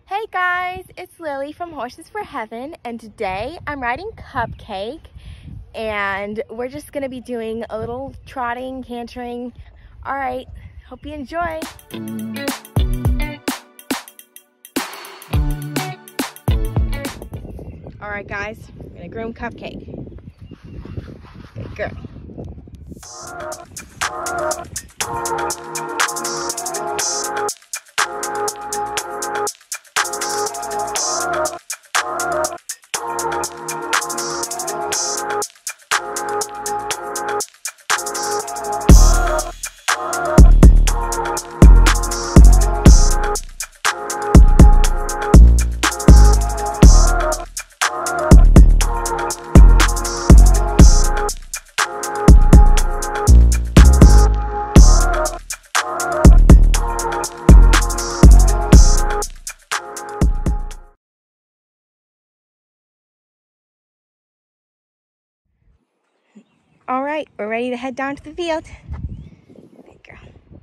Hey guys, it's Lily from Horses for Heaven, and today I'm riding Cupcake, and we're just gonna be doing a little trotting, cantering. All right, hope you enjoy. All right guys, we're gonna groom Cupcake. Good girl. All right, we're ready to head down to the field. Good girl.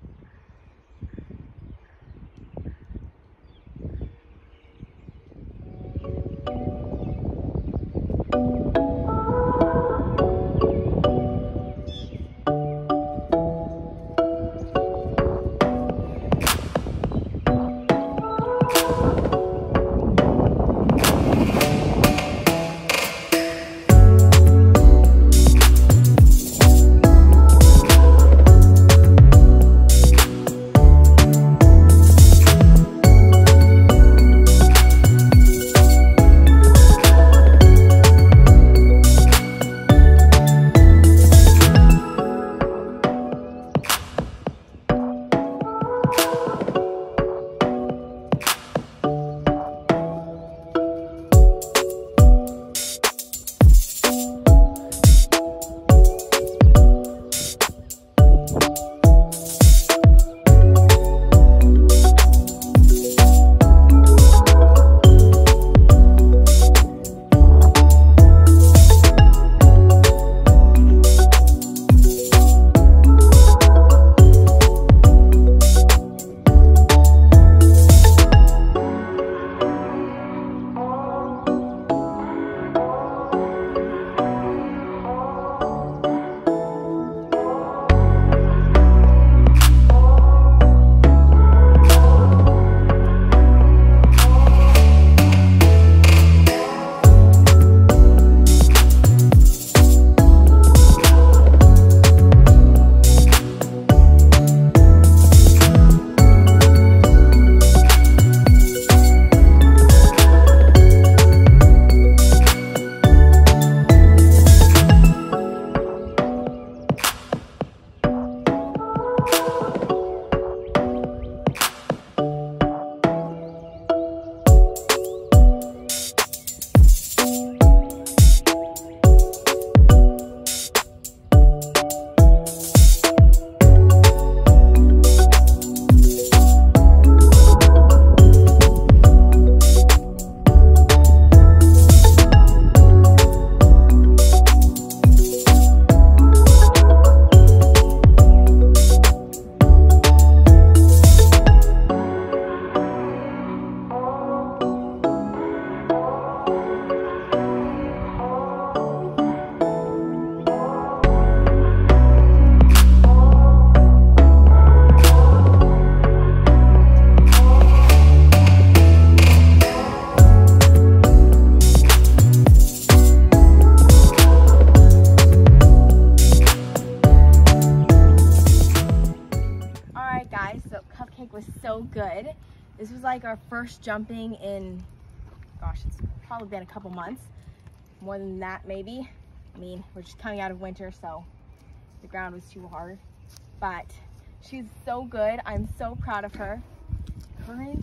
So Cupcake was so good. This was like our first jumping in, gosh, it's probably been a couple months. More than that, maybe. I mean, we're just coming out of winter, so the ground was too hard. But she's so good. I'm so proud of her. Courage.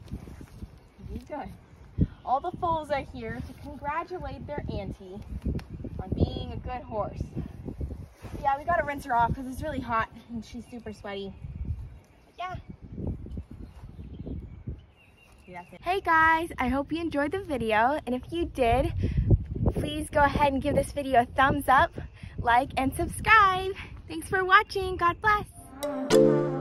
She's good. All the foals are here to congratulate their auntie on being a good horse. Yeah, we gotta rinse her off because it's really hot and she's super sweaty. Yeah. Hey guys, I hope you enjoyed the video, and if you did, please go ahead and give this video a thumbs up, like, and subscribe. Thanks for watching. God bless.